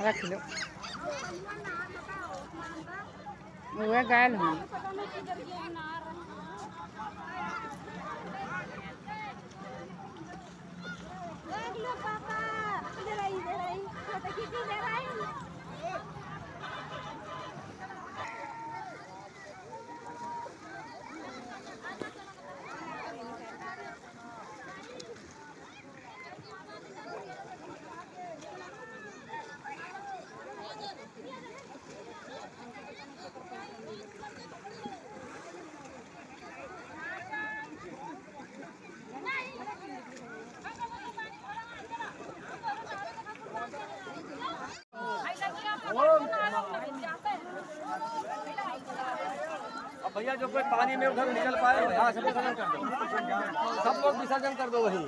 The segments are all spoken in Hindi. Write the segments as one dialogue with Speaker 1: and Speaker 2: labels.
Speaker 1: रख लो वो गायल हूँ
Speaker 2: भैया जो कोई पानी में उधर निकल पाए यहाँ से विसर्जन कर दो, सब लोग विसर्जन कर दो वहीं।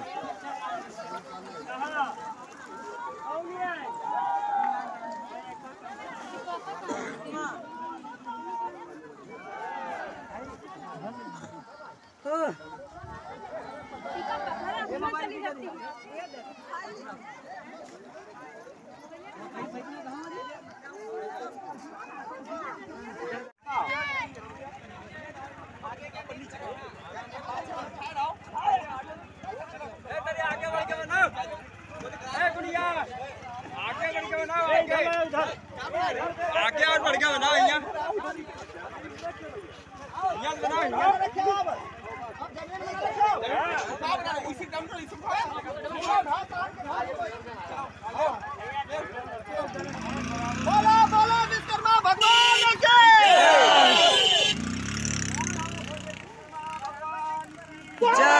Speaker 2: आगे और बढ़ गया बनाओ यहाँ बोलो बोलो विश्वकर्मा भगवान की जय।